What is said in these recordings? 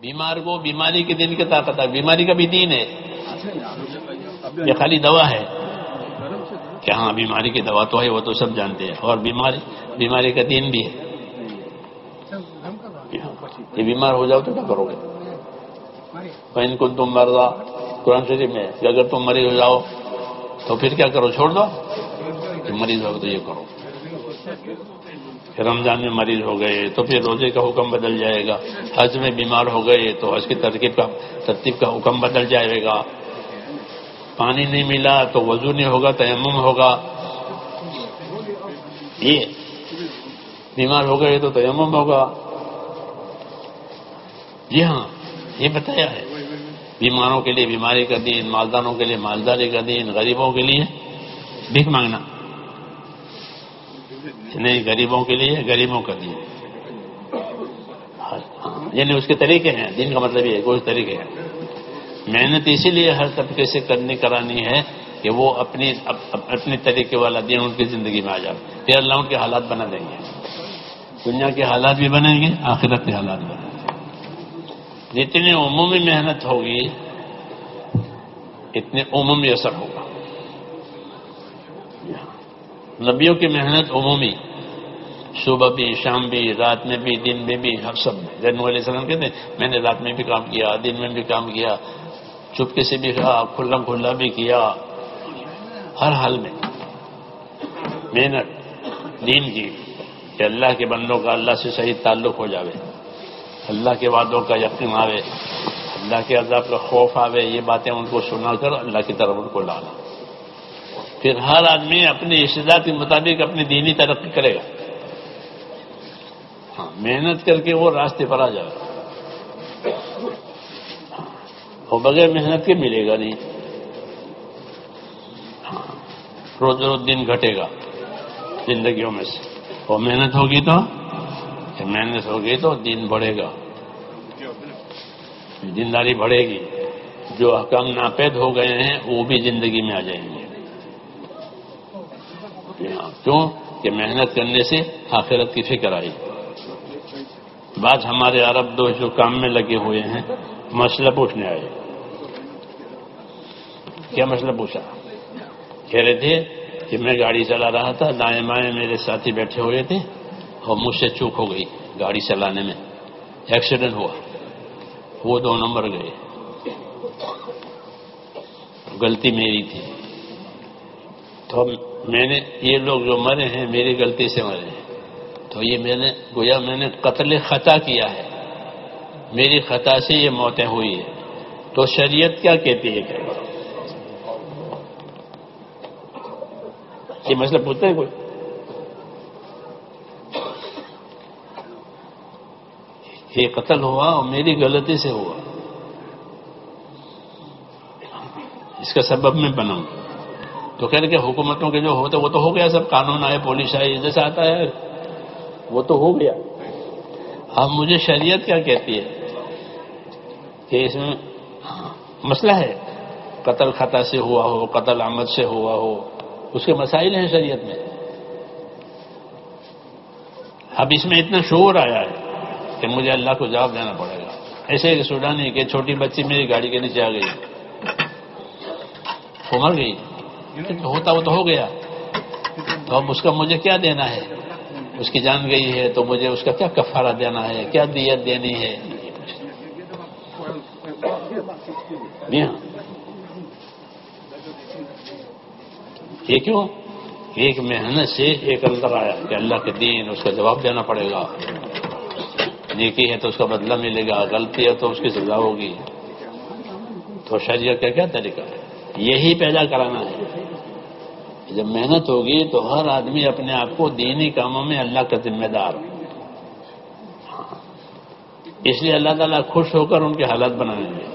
بیمار کو بیماری کے دین کی طاقت ہے، بیماری کا بھی دین ہے، یہ خالی دوا ہے کہ ہاں بیماری کی دوا تو ہے، وہ تو سب جانتے ہیں، اور بیماری کا دین بھی ہے۔ یہ بیمار ہو جاؤ تو کیا کرو گے؟ فَإِن كُنتُم مَرْضَىٰ، قرآن شریف میں کہ اگر تم مریض ہو جاؤ تو پھر کیا کرو؟ چھوڑ دو کہ مریض ہو تو یہ کرو۔ رمضان میں مریض ہو گئے تو پھر روزے کا حکم بدل جائے گا، حج میں بیمار ہو گئے تو حج کی ترتیب کا حکم بدل جائے گا، پانی نہیں ملا تو وضو نہیں ہوگا، تیمم ہوگا۔ یہ بیمار ہو گئے تو تیمم ہوگا۔ جی ہاں، یہ بتایا ہے، بیماروں کے لیے بیماری کا دین، مالداروں کے لیے مالداری کا دین، غریبوں کے لیے بھیک مانگنا نہیں، غریبوں کے لیے غریبوں کا دین، یعنی اس کے طریقے ہیں۔ دین کا مطلب یہ ہے کوئی طریقے ہیں۔ محنت اسی لیے ہر طبقے سے کرانی ہے کہ وہ اپنے طریقے والا دین ان کی زندگی میں آ جائے، پھر اللہ ان کے حالات بنا دیں گے، دنیا کے حالات بھی بنیں گے، آخرت کے حالات بنیں گے۔ جتنی عمومی محنت ہوگی اتنے عمومی اثر ہوگا۔ نبیوں کی محنت عمومی، صبح بھی، شام بھی، رات میں بھی، دن میں بھی، ہر سب میں۔ نبی علیہ السلام کہتے ہیں میں نے رات میں بھی کام کیا، دن میں بھی کام کیا، چپکے سے بھی کہا، کھلا بھی کیا، ہر حال میں محنت دین کی، کہ اللہ کے بندوں کا اللہ سے صحیح تعلق ہو جاوے، اللہ کے وعدوں کا یقین آوے، اللہ کے عذاب کا خوف آوے، یہ باتیں ان کو سنا کر اللہ کی طرف ان کو لانا۔ پھر ہر آدمی اپنی استعداد کے مطابق اپنی دینی ترقی کرے گا، ہاں محنت کر کے وہ راستے پر آ جائے گا، اور بغیر محنت کے ملے گا نہیں۔ ہاں روز روز دن گھٹے گا زندگیوں میں سے، اور محنت ہوگی تو دین بڑھے گا، دینداری بڑھے گی، جو احکام ناپید ہو گئے ہیں وہ بھی زندگی میں آ جائیں گے۔ کیوں کہ محنت کرنے سے آخرت کی فکر آئی۔ بعض ہمارے عرب دوست جو کام میں لگے ہوئے ہیں مسئلہ پوچھنے آئے۔ کیا مسئلہ پوچھا؟ کہہ رہے تھے کہ میں گاڑی چلا رہا تھا، دائیں بائیں میرے ساتھی بیٹھے ہوئے تھے اور مجھ سے چوک ہو گئی گاڑی چلانے میں، ایکسیڈنٹ ہوا، وہ دونوں مر گئے، غلطی میری تھی۔ تو میں نے یہ لوگ جو مرے ہیں میری غلطی سے مرے ہیں، تو یہ میں نے قتل خطا کیا ہے، میری خطا سے یہ موتیں ہوئی ہے، تو شریعت کیا کہتی ہے؟ کہ یہ مسئلہ پوچھتا ہے کوئی؟ یہ قتل ہوا اور میری غلطی سے ہوا، اس کا سبب میں بناؤں، تو کہہ رہے کہ حکومتوں کے جو ہوتے وہ تو ہو گیا، سب قانون آئے، پولیس آئی، جیسا آتا ہے وہ تو ہو گیا، اب مجھے شریعت کیا کہتی ہے کہ اس میں مسئلہ ہے، قتل خطا سے ہوا ہو، قتل عمد سے ہوا ہو، اس کے مسائل ہیں شریعت میں۔ اب اس میں اتنا شعور آیا ہے کہ مجھے اللہ کو جواب دینا پڑے گا۔ ایسے کہ سوڈانی کہ چھوٹی بچی میری گاڑی کے نیچے آ گئی، وہ مر گئی، ہوتا وہ تو ہو گیا، تو اب اس کا مجھے کیا دینا ہے؟ اس کی جان گئی ہے تو مجھے اس کا کیا کفارہ دینا ہے، کیا دیت دینی ہے؟ یہ کیوں؟ ایک محنت سے ایک اندر آیا کہ اللہ کے دین، اس کا جواب دینا پڑے گا، نیکی ہے تو اس کا بدلہ ملے گا، غلطی ہے تو اس کی سزا ہوگی۔ تو شریعت کا کیا طریقہ ہے؟ یہی پیدا کرانا ہے۔ جب محنت ہوگی تو ہر آدمی اپنے آپ کو دینی کاموں میں اللہ کا ذمہ دار، اس لیے اللہ تعالیٰ خوش ہو کر ان کے حالات بنائیں گے۔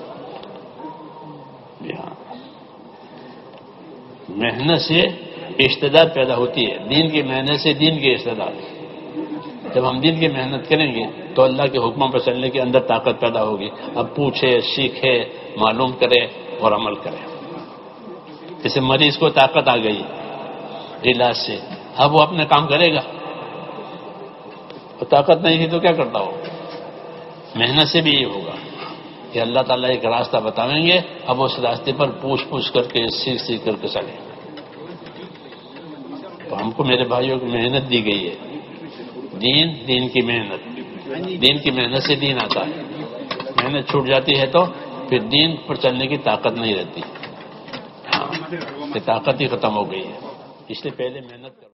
محنت سے استعداد پیدا ہوتی ہے، دین کی محنت سے دین کی استعداد۔ جب ہم دین کی محنت کریں گے تو اللہ کے حکموں پر چلنے کے اندر طاقت پیدا ہوگی، اب پوچھے، سیکھے، معلوم کرے اور عمل کرے۔ جیسے مریض کو طاقت آ گئی علاج سے، اب وہ اپنا کام کرے گا، اور طاقت نہیں تھی تو کیا کرتا ہو؟ محنت سے بھی یہ ہوگا کہ اللہ تعالیٰ ایک راستہ بتائیں گے، اب اس راستے پر پوچھ کر کے سیکھ کر کے چلیں۔ تو ہم کو میرے بھائیوں کی محنت دی گئی ہے، دین کی محنت، دین کی محنت سے دین آتا ہے۔ محنت چھوٹ جاتی ہے تو پھر دین پر چلنے کی طاقت نہیں رہتی، ہاں، کہ طاقت ہی ختم ہو گئی ہے، اس لیے پہلے محنت کرو۔